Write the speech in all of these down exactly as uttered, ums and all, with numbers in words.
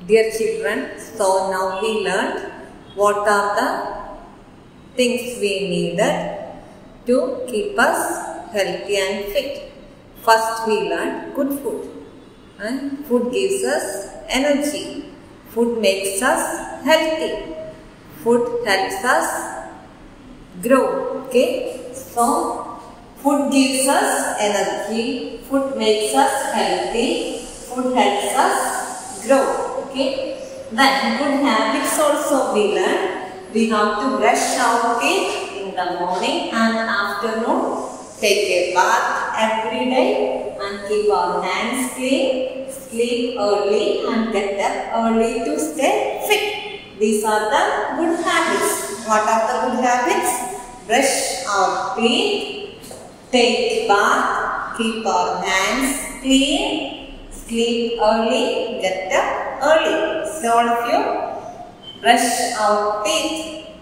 Dear children, so now we learned what are the things we needed to keep us healthy and fit. First we learned good food. And food gives us energy. Food makes us healthy. Food helps us grow. Okay? So food gives us energy. Food makes us healthy. Food helps us grow. Okay? Then good habits also we learn. We have to brush our teeth in the morning and afternoon. Take a bath every day and keep our hands clean. Sleep early and get up early to stay fit. These are the good habits. What are the good habits? Brush our teeth, take bath, keep our hands clean, sleep early, get up early. So all of you, brush our teeth,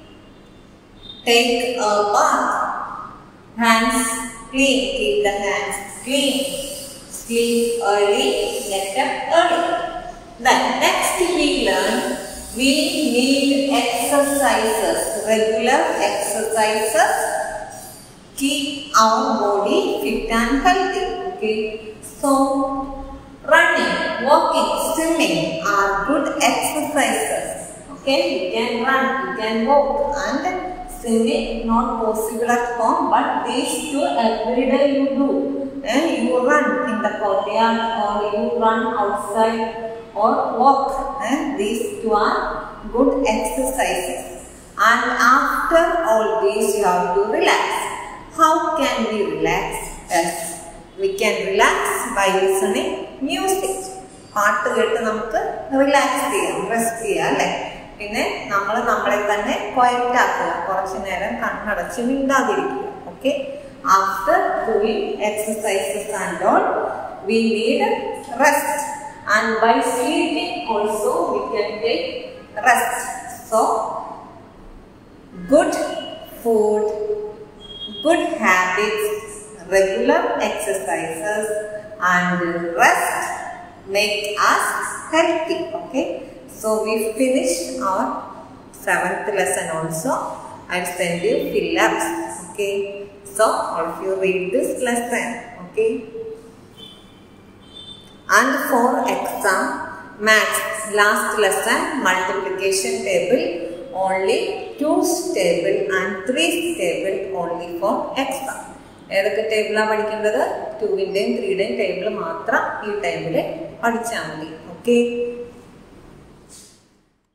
take a bath, hands clean, keep the hands clean, sleep early, get up early. Then next we learn, we need exercises, regular exercises, keep our body fit and healthy. Okay, so running, walking, swimming are good exercises. Okay, you can run, you can walk, and swimming not possible at home, but these two every day you do. And you run in the courtyard or you run outside or walk. And these two are good exercises. And after all these you have to relax. How can we relax? Yes, we can relax by listening music. പാട്ട് കേട്ട് നമുക്ക് relax ചെയ്യാം, rest ചെയ്യാം അല്ലേ. പിന്നെ നമ്മൾ നമ്മളെ തന്നെ ക്വയറ്റ് ആക്കുക, കുറച്ചു നേരം കണ്ണടച്ച് മിണ്ടാതിരിക്കുക. Okay, after doing exercises and all, we need rest, and by sleeping also we can take rest. So good food, good habits, regular exercises and rest make us healthy. Okay, so we finished our seventh lesson also. I'll send you fill-ups. Okay, so all of you read this lesson. Okay, and for exam maths last lesson multiplication table only two's table and three's table only for exam. ഏതൊക്കെ ടേബിളാണ് പഠിക്കേണ്ടത്? ടൂവിൻ്റെയും ത്രീയുടെയും table മാത്രം ഈ ടൈമിൽ പഠിച്ചാൽ മതി. Okay.